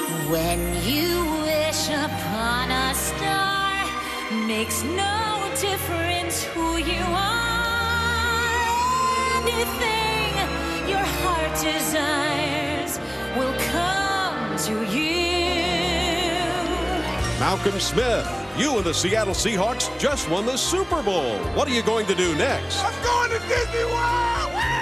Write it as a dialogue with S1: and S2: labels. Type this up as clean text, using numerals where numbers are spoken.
S1: When you wish upon a star, makes no difference who you are. Anything your heart desires will come to you.
S2: Malcolm Smith, you and the Seattle Seahawks just won the Super Bowl. What are you going to do next?
S3: I'm going to Disney World!